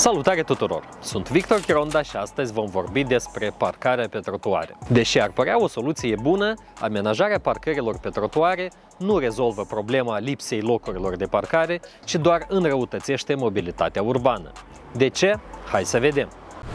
Salutare tuturor! Sunt Victor Chironda și astăzi vom vorbi despre parcarea pe trotuare. Deși ar părea o soluție bună, amenajarea parcărilor pe trotuare nu rezolvă problema lipsei locurilor de parcare, ci doar înrăutățește mobilitatea urbană. De ce? Hai să vedem!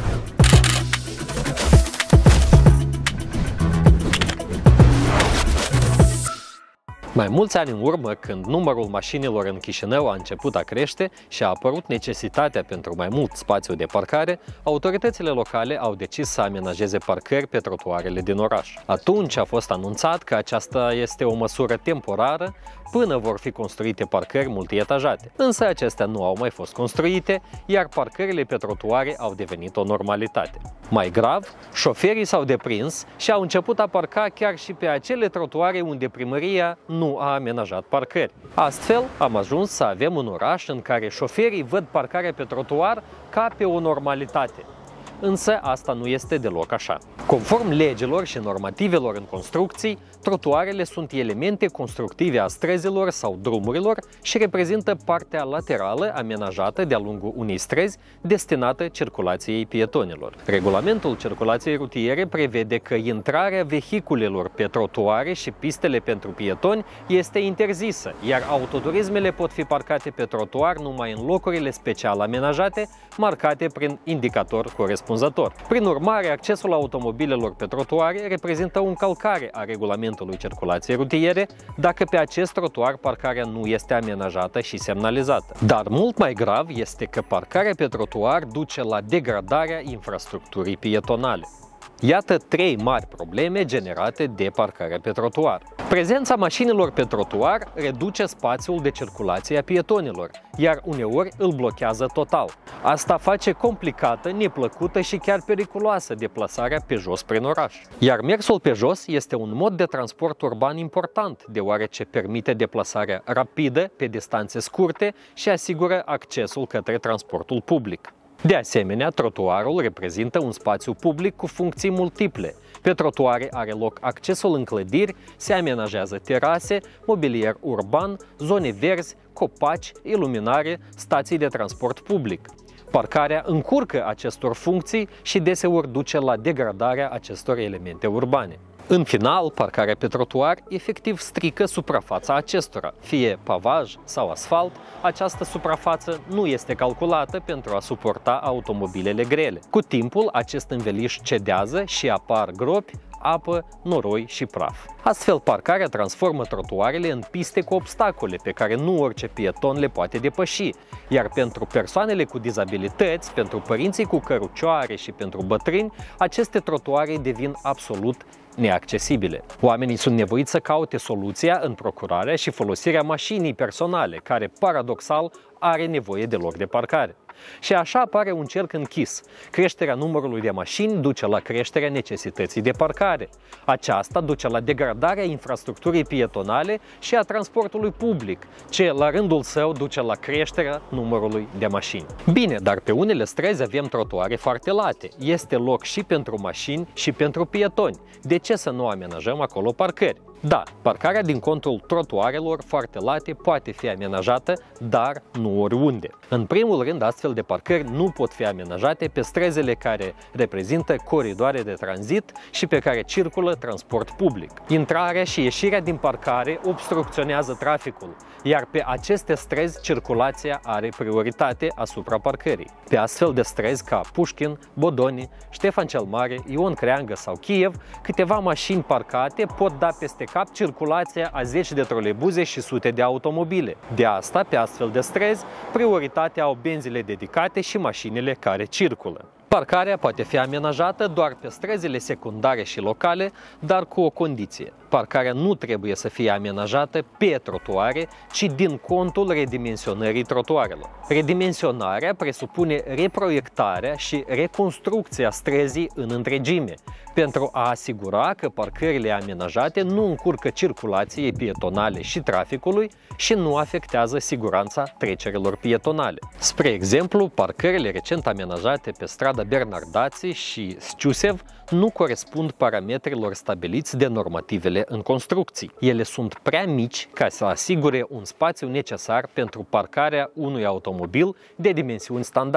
Mai mulți ani în urmă, când numărul mașinilor în Chișinău a început a crește și a apărut necesitatea pentru mai mult spațiu de parcare, autoritățile locale au decis să amenajeze parcări pe trotuarele din oraș. Atunci a fost anunțat că aceasta este o măsură temporară până vor fi construite parcări multietajate. Însă acestea nu au mai fost construite, iar parcările pe trotuare au devenit o normalitate. Mai grav, șoferii s-au deprins și au început a parca chiar și pe acele trotuare unde primăria nu a amenajat parcări. Astfel, am ajuns să avem un oraș în care șoferii văd parcarea pe trotuar ca pe o normalitate. Însă asta nu este deloc așa. Conform legilor și normativelor în construcții, trotuarele sunt elemente constructive a străzilor sau drumurilor și reprezintă partea laterală amenajată de-a lungul unei străzi destinată circulației pietonilor. Regulamentul circulației rutiere prevede că intrarea vehiculelor pe trotuare și pistele pentru pietoni este interzisă, iar autoturismele pot fi parcate pe trotuar numai în locurile special amenajate, marcate prin indicator corespunzător. Prin urmare, accesul automobilelor pe trotuare reprezintă o încălcare a regulamentului circulației rutiere dacă pe acest trotuar parcarea nu este amenajată și semnalizată. Dar mult mai grav este că parcarea pe trotuar duce la degradarea infrastructurii pietonale. Iată trei mari probleme generate de parcarea pe trotuar. Prezența mașinilor pe trotuar reduce spațiul de circulație a pietonilor, iar uneori îl blochează total. Asta face complicată, neplăcută și chiar periculoasă deplasarea pe jos prin oraș. Iar mersul pe jos este un mod de transport urban important, deoarece permite deplasarea rapidă pe distanțe scurte și asigură accesul către transportul public. De asemenea, trotuarul reprezintă un spațiu public cu funcții multiple. Pe trotuare are loc accesul în clădiri, se amenajează terase, mobilier urban, zone verzi, copaci, iluminare, stații de transport public. Parcarea încurcă acestor funcții și deseori duce la degradarea acestor elemente urbane. În final, parcarea pe trotuar efectiv strică suprafața acestora. Fie pavaj sau asfalt, această suprafață nu este calculată pentru a suporta automobilele grele. Cu timpul, acest înveliș cedează și apar gropi, apă, noroi și praf. Astfel, parcarea transformă trotuarele în piste cu obstacole pe care nu orice pieton le poate depăși, iar pentru persoanele cu dizabilități, pentru părinții cu cărucioare și pentru bătrâni, aceste trotuare devin absolut neaccesibile. Oamenii sunt nevoiți să caute soluția în procurarea și folosirea mașinii personale, care, paradoxal, are nevoie de loc de parcare. Și așa apare un cerc închis. Creșterea numărului de mașini duce la creșterea necesității de parcare. Aceasta duce la degradarea infrastructurii pietonale și a transportului public, ce la rândul său duce la creșterea numărului de mașini. Bine, dar pe unele străzi avem trotuare foarte late. Este loc și pentru mașini și pentru pietoni. De ce să nu amenajăm acolo parcări? Da, parcarea din contul trotuarelor foarte late poate fi amenajată, dar nu oriunde. În primul rând, astfel de parcări nu pot fi amenajate pe străzile care reprezintă coridoare de tranzit și pe care circulă transport public. Intrarea și ieșirea din parcare obstrucționează traficul, iar pe aceste străzi circulația are prioritate asupra parcării. Pe astfel de străzi ca Pușkin, Bodoni, Ștefan cel Mare, Ion Creangă sau Kiev, câteva mașini parcate pot da peste cap circulația a zeci de troleibuze și sute de automobile. De asta, pe astfel de străzi, prioritatea au benzile dedicate și mașinile care circulă. Parcarea poate fi amenajată doar pe străzile secundare și locale, dar cu o condiție. Parcarea nu trebuie să fie amenajată pe trotuare, ci din contul redimensionării trotuarelor. Redimensionarea presupune reproiectarea și reconstrucția străzii în întregime, pentru a asigura că parcările amenajate nu încurcă circulației pietonale și traficului și nu afectează siguranța trecerilor pietonale. Spre exemplu, parcările recent amenajate pe strada Bernardații și Sciusev nu corespund parametrilor stabiliți de normativele în construcții. Ele sunt prea mici ca să asigure un spațiu necesar pentru parcarea unui automobil de dimensiuni standard.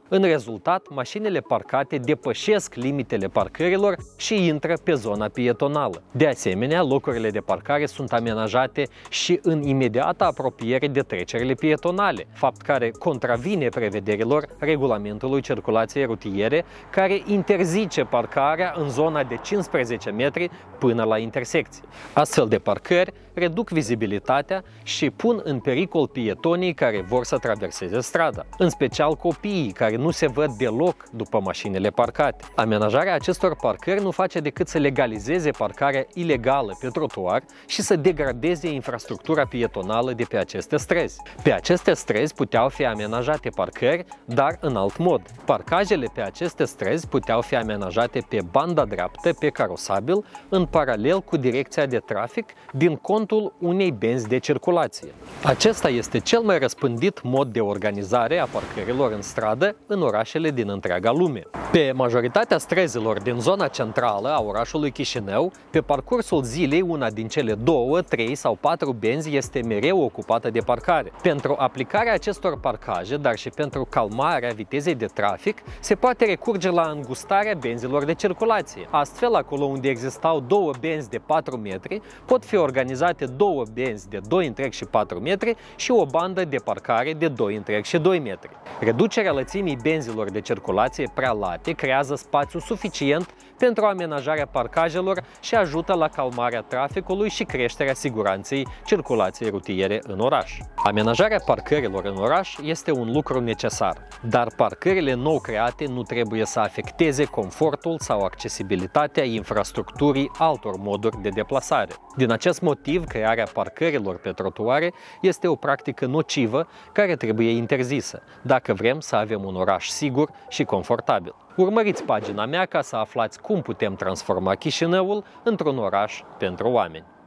În rezultat, mașinile parcate depășesc limitele parcărilor și intră pe zona pietonală. De asemenea, locurile de parcare sunt amenajate și în imediata apropiere de trecerile pietonale, fapt care contravine prevederilor regulamentului circulației rutiere, care interzice parcarea în zona de 15 metri până la intersecție. Astfel de parcări reduc vizibilitatea și pun în pericol pietonii care vor să traverseze strada, în special copiii care nu se văd deloc după mașinile parcate. Amenajarea acestor parcări nu face decât să legalizeze parcarea ilegală pe trotuar și să degradeze infrastructura pietonală de pe aceste străzi. Pe aceste străzi puteau fi amenajate parcări, dar în alt mod. Parcajele pe aceste străzi puteau fi amenajate pe banda dreaptă, pe carosabil, în paralel cu direcția de trafic, din contul unei benzi de circulație. Acesta este cel mai răspândit mod de organizare a parcărilor în stradă în orașele din întreaga lume. Pe majoritatea străzilor din zona centrală a orașului Chișinău, pe parcursul zilei, una din cele 2, 3 sau 4 benzi este mereu ocupată de parcare. Pentru aplicarea acestor parcaje, dar și pentru calmarea vitezei de trafic, se poate recurge la îngustarea benzilor de circulație. Astfel, acolo unde existau 2 benzi de 4 metri, pot fi organizate 2 benzi de 2 întreg și 4 metri și o bandă de parcare de 2 întreg și 2 metri. Reducerea lățimii benzilor de circulație prea late creează spațiu suficient pentru amenajarea parcajelor și ajută la calmarea traficului și creșterea siguranței circulației rutiere în oraș. Amenajarea parcărilor în oraș este un lucru necesar, dar parcările nou create nu trebuie să afecteze confortul sau accesibilitatea infrastructurii altor moduri de deplasare. Din acest motiv, crearea parcărilor pe trotuare este o practică nocivă care trebuie interzisă, dacă vrem să avem un oraș sigur și confortabil. Urmăriți pagina mea ca să aflați cum putem transforma Chișinăul într-un oraș pentru oameni.